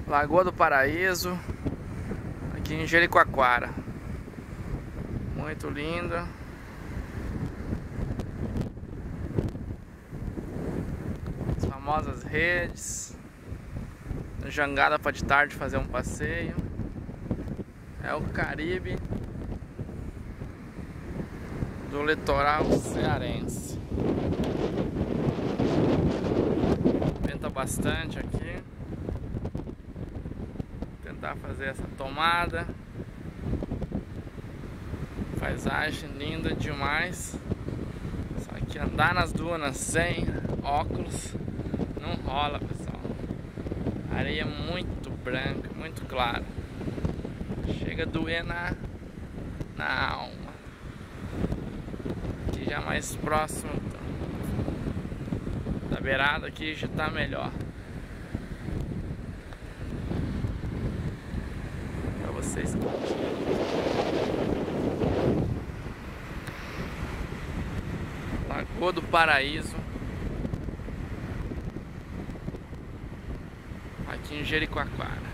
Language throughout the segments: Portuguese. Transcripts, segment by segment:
Lagoa do Paraíso, aqui em Jericoacoara. Muito linda. As famosas redes. Jangada para de tarde fazer um passeio. É o Caribe do litoral cearense. Venta bastante aqui. Vou tentar fazer essa tomada. Paisagem linda demais. Só que andar nas dunas sem óculos não rola, pessoal. A areia é muito branca, muito clara. Chega a doer na alma. Aqui já mais próximo da beirada, aqui já tá melhor. Pra vocês curtirem. Lagoa do Paraíso, aqui em Jericoacoara.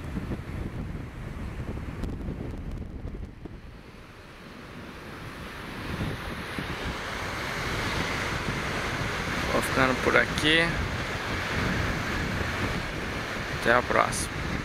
Vou ficando por aqui. Até a próxima.